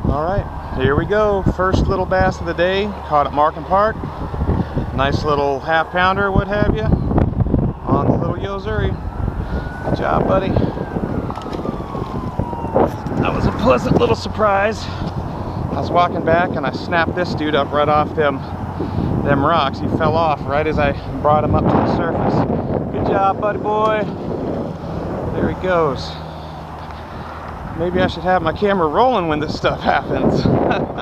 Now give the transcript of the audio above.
All right, here we go. First little bass of the day, caught at Mark and Park. Nice little half pounder, what have you, on the little Yo-Zuri. Good job, buddy. That was a pleasant little surprise. I was walking back and I snapped this dude up right off them rocks. He fell off right as I brought him up to the surface. Good job, buddy boy. There he goes. Maybe I should have my camera rolling when this stuff happens.